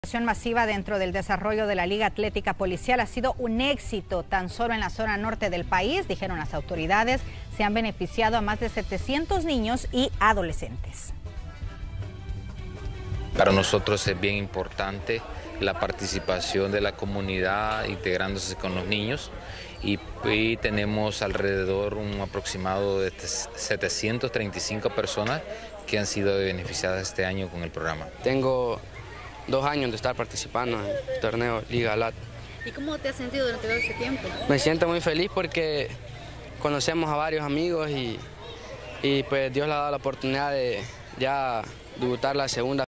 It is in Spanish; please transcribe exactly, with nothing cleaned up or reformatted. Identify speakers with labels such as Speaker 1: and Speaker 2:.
Speaker 1: Masiva dentro del desarrollo de la Liga Atlética Policial ha sido un éxito tan solo en la zona norte del país, dijeron las autoridades. Se han beneficiado a más de setecientos niños y adolescentes.
Speaker 2: Para nosotros es bien importante la participación de la comunidad integrándose con los niños y, y tenemos alrededor un aproximado de setecientas treinta y cinco personas que han sido beneficiadas este año con el programa.
Speaker 3: Tengo dos años de estar participando en el torneo Liga Lat.
Speaker 4: ¿Y cómo te has sentido durante todo ese tiempo?
Speaker 3: Me siento muy feliz porque conocemos a varios amigos y, y pues Dios le ha dado la oportunidad de ya debutar la segunda